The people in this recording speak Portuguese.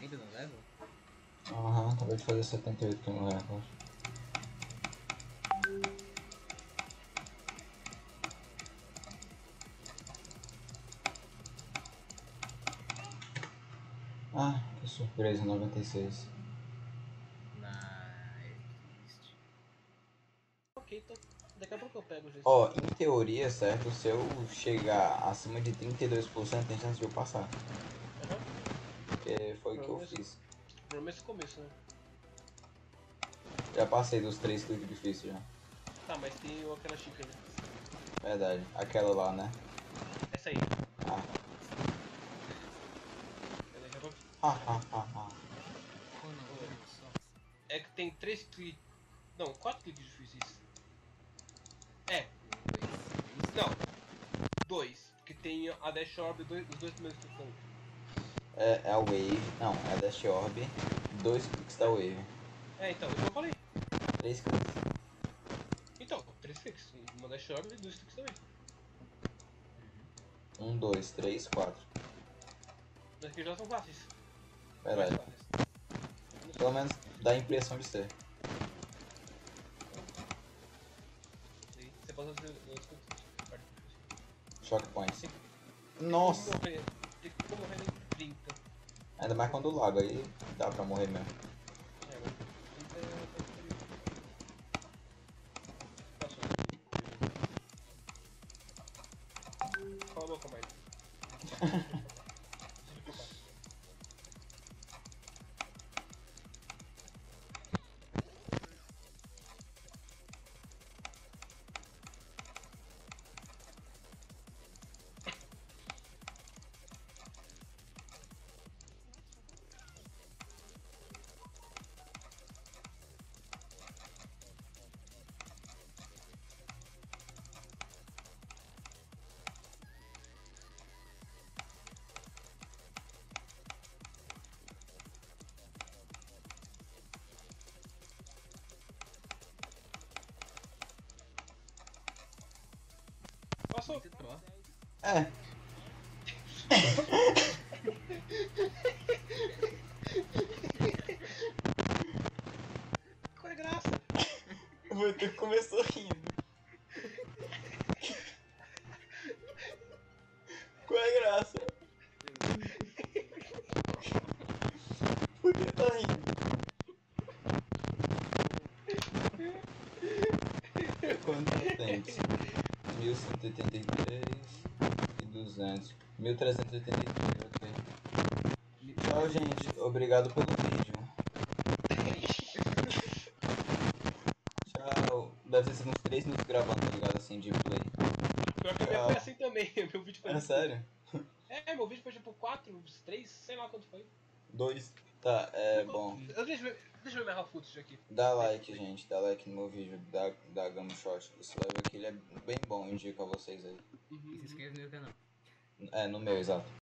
ainda no level? Aham, acabei de fazer 78 aqui no recorde. Ah, que surpresa, 96. Nice. Ok, então daqui a pouco eu pego o GC. Ó, em teoria, certo, se eu chegar acima de 32% tem chance de eu passar. Aham. Porque foi o que eu fiz. O problema é esse começo, né? Já passei dos 3 cliques difíceis já. Tá, mas tem aquela chica ainda. Verdade, aquela lá, né? Essa aí. Ah, Ela já vai... ha. Oh não, oh, socks. É que tem 3 cliques. Não, 4 cliques difíceis. É, Dois. não. 2. Porque tem a Dash Orb e os dois primeiros cliques também. É a Wave, não, é a Dash Orb, 2 cliques da Wave. É, então, isso que eu falei. 3 cliques. Então, 3 cliques. Uma Dash Orb e 2 cliques também. 1, 2, 3, 4. Mas que já são fáceis. Verdade. Mais fáceis. Pelo menos dá a impressão de ser. Você passa os cliques. Shock Points. Tem Nossa! Tem como morrer em 30. Ainda mais quando laga, aí dá pra morrer mesmo. É, mas 30 é... Passou. Cala a boca, Mike. Passou. Muito troll. É, Qual é a graça? o Vitor começou rindo. Qual é a graça? Por que tá rindo? Quanto tempo? 1183 e 200. 1383, ok. Tchau, gente. Obrigado pelo vídeo. Tchau. Deve ter sido uns 3 minutos gravando, tá ligado? Assim, de play. Pior que a minha foi assim também. Meu vídeo foi É muito sério? curto. É, meu vídeo foi tipo 4, 3, sei lá quanto foi. 2. Tá, bom. Deixa eu ver minha raw footage aqui. Dá like, gente. Dá like no meu vídeo da Gumshot. Esse level aqui ele é bem bom, eu indico a vocês aí. E se inscreve no meu canal. É, no meu, exato.